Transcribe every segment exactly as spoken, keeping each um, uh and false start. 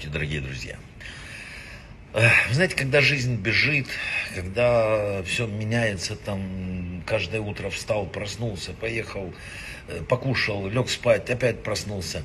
Здравствуйте, дорогие друзья. Вы знаете, когда жизнь бежит, когда все меняется, там, каждое утро встал, проснулся, поехал, покушал, лег спать, опять проснулся,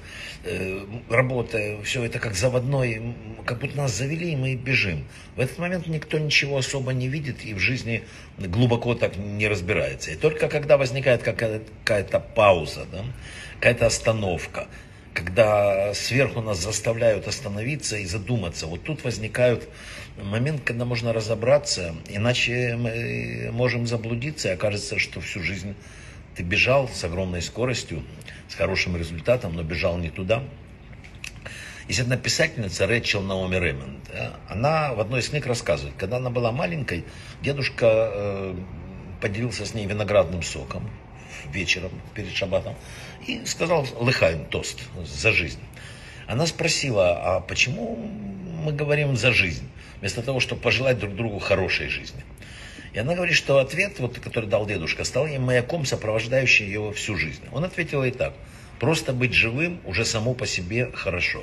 работа, все это как заводной, как будто нас завели, и мы бежим. В этот момент никто ничего особо не видит и в жизни глубоко так не разбирается. И только когда возникает какая-то пауза, да, какая-то остановка, когда сверху нас заставляют остановиться и задуматься, вот тут возникает момент, когда можно разобраться, иначе мы можем заблудиться, и окажется, что всю жизнь ты бежал с огромной скоростью, с хорошим результатом, но бежал не туда. Есть одна писательница, Рэйчел Наоми Ремонд. Она в одной из книг рассказывает, когда она была маленькой, дедушка э, поделился с ней виноградным соком вечером перед шаббатом и сказал лыхаем тост за жизнь. Она спросила, а почему мы говорим за жизнь, вместо того, чтобы пожелать друг другу хорошей жизни? И она говорит, что ответ, вот, который дал дедушка, стал ей маяком, сопровождающим ее всю жизнь. Он ответил ей так: просто быть живым уже само по себе хорошо.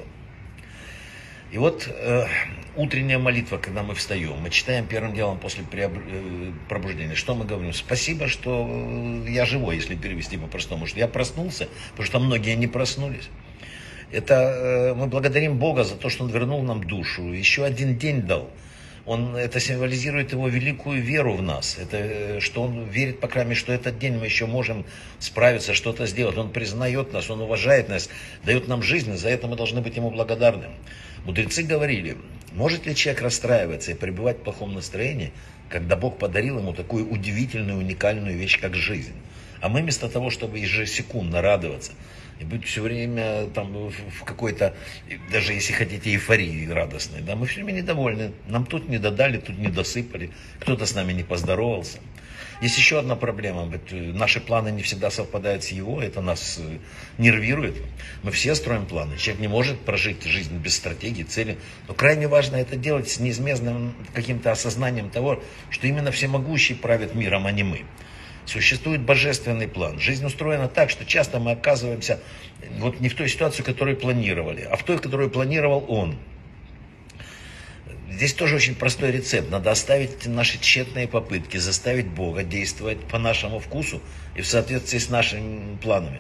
И вот э, утренняя молитва, когда мы встаем, мы читаем первым делом после пробуждения, что мы говорим? Спасибо, что я живой, если перевести по-простому, что я проснулся, потому что многие не проснулись. Это э, мы благодарим Бога за то, что Он вернул нам душу, еще один день дал. Он, это символизирует Его великую веру в нас. Это, что Он верит, по крайней мере, что этот день мы еще можем справиться, что-то сделать. Он признает нас, Он уважает нас, дает нам жизнь, за это мы должны быть Ему благодарны. Мудрецы говорили, может ли человек расстраиваться и пребывать в плохом настроении, когда Бог подарил ему такую удивительную, уникальную вещь, как жизнь. А мы вместо того, чтобы ежесекундно радоваться и быть все время там, в какой-то, даже если хотите, эйфории радостной, да, мы все время недовольны. Нам тут не додали, тут не досыпали, кто-то с нами не поздоровался. Есть еще одна проблема. Наши планы не всегда совпадают с его, это нас нервирует. Мы все строим планы. Человек не может прожить жизнь без стратегии, цели. Но крайне важно это делать с неизменным каким-то осознанием того, что именно всемогущий правит миром, а не мы. Существует божественный план. Жизнь устроена так, что часто мы оказываемся вот не в той ситуации, которую планировали, а в той, которую планировал он. Здесь тоже очень простой рецепт. Надо оставить наши тщетные попытки, заставить Бога действовать по нашему вкусу и в соответствии с нашими планами.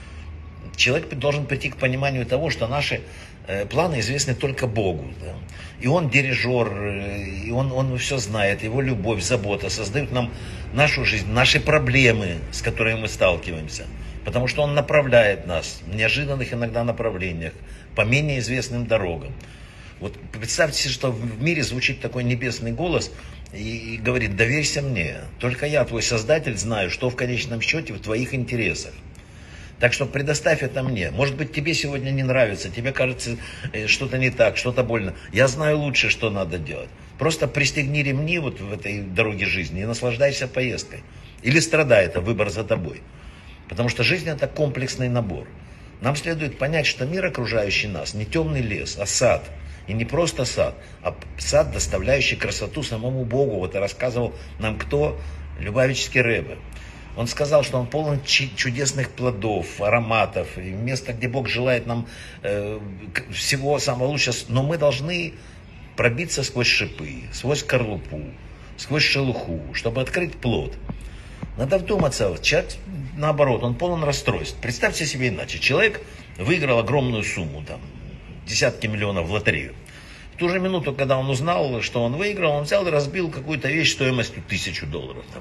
Человек должен прийти к пониманию того, что наши планы известны только Богу. Да? И Он дирижер, и он, он все знает, Его любовь, забота создают нам нашу жизнь, наши проблемы, с которыми мы сталкиваемся. Потому что Он направляет нас в неожиданных иногда направлениях, по менее известным дорогам. Вот представьте себе, что в мире звучит такой небесный голос и, и говорит: доверься мне, только я, твой Создатель, знаю, что в конечном счете в твоих интересах. Так что предоставь это мне. Может быть, тебе сегодня не нравится, тебе кажется что-то не так, что-то больно. Я знаю лучше, что надо делать. Просто пристегни ремни вот в этой дороге жизни и наслаждайся поездкой. Или страдай, это выбор за тобой. Потому что жизнь — это комплексный набор. Нам следует понять, что мир, окружающий нас, не темный лес, а сад. И не просто сад, а сад, доставляющий красоту самому Богу. Вот и рассказывал нам кто? Любавический Ребе. Он сказал, что он полон чудесных плодов, ароматов, и место, где Бог желает нам э, всего самого лучшего. Но мы должны пробиться сквозь шипы, сквозь скорлупу, сквозь шелуху, чтобы открыть плод. Надо вдуматься. Человек, наоборот, он полон расстройств. Представьте себе иначе. Человек выиграл огромную сумму, там, десятки миллионов в лотерею. В ту же минуту, когда он узнал, что он выиграл, он взял и разбил какую-то вещь стоимостью тысячу долларов. Там.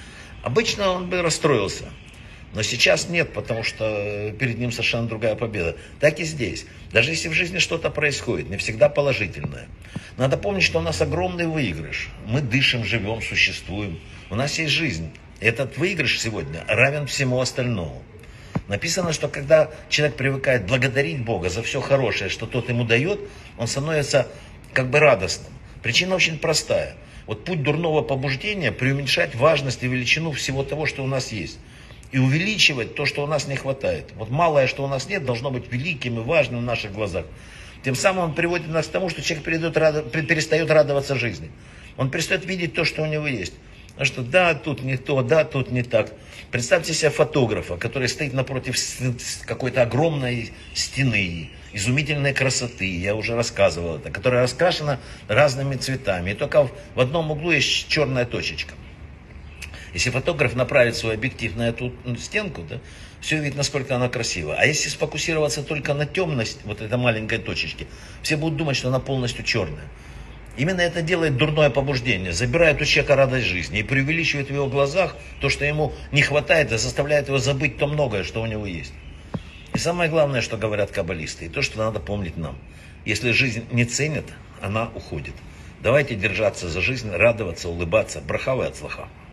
Обычно он бы расстроился. Но сейчас нет, потому что перед ним совершенно другая победа. Так и здесь. Даже если в жизни что-то происходит, не всегда положительное. Надо помнить, что у нас огромный выигрыш. Мы дышим, живем, существуем. У нас есть жизнь. Этот выигрыш сегодня равен всему остальному. Написано, что когда человек привыкает благодарить Бога за все хорошее, что тот ему дает, он становится как бы радостным. Причина очень простая. Вот путь дурного побуждения — преуменьшать важность и величину всего того, что у нас есть. И увеличивать то, что у нас не хватает. Вот малое, что у нас нет, должно быть великим и важным в наших глазах. Тем самым он приводит нас к тому, что человек перестает радоваться жизни. Он перестает видеть то, что у него есть. А что да, тут не то, да, тут не так. Представьте себе фотографа, который стоит напротив какой-то огромной стены, изумительной красоты, я уже рассказывал это, которая раскрашена разными цветами. И только в одном углу есть черная точечка. Если фотограф направит свой объектив на эту стенку, да, все видно, насколько она красива. А если сфокусироваться только на темность вот этой маленькой точечки, все будут думать, что она полностью черная. Именно это делает дурное побуждение, забирает у человека радость жизни и преувеличивает в его глазах то, что ему не хватает, и заставляет его забыть то многое, что у него есть. И самое главное, что говорят каббалисты, и то, что надо помнить нам. Если жизнь не ценят, она уходит. Давайте держаться за жизнь, радоваться, улыбаться. Браха ве ацлаха.